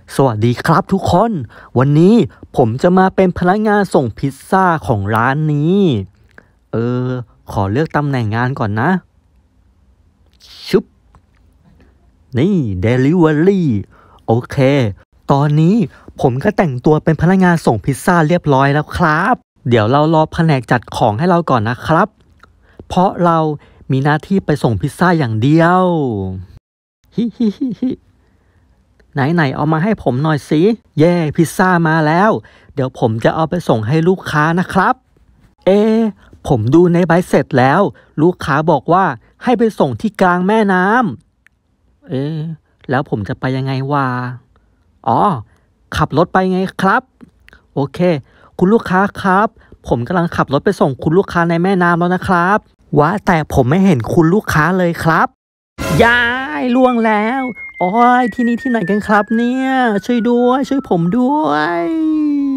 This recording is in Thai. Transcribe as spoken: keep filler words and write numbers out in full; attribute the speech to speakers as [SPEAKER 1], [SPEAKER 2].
[SPEAKER 1] สวัสดีครับทุกคนวันนี้ผมจะมาเป็นพนักงานส่งพิซซ่าของร้านนี้เออขอเลือกตำแหน่งงานก่อนนะชุบนี่ Delivery โอเคตอนนี้ผมก็แต่งตัวเป็นพนักงานส่งพิซซ่าเรียบร้อยแล้วครับเดี๋ยวเรารอแผนกจัดของให้เราก่อนนะครับเพราะเรามีหน้าที่ไปส่งพิซซ่าอย่างเดียวฮิฮิฮิฮิไหนๆเอามาให้ผมหน่อยสิเย่พิซซ่ามาแล้วเดี๋ยวผมจะเอาไปส่งให้ลูกค้านะครับเอผมดูในใบเสร็จแล้วลูกค้าบอกว่าให้ไปส่งที่กลางแม่น้ำเอแล้วผมจะไปยังไงวะอ๋อขับรถไปไงครับโอเคคุณลูกค้าครับผมกำลังขับรถไปส่งคุณลูกค้าในแม่น้ำแล้วนะครับว่าแต่ผมไม่เห็นคุณลูกค้าเลยครับยายล่วงแล้วโอ้ยที่นี่ที่ไหนกันครับเนี่ยช่วยด้วยช่วยผมด้วย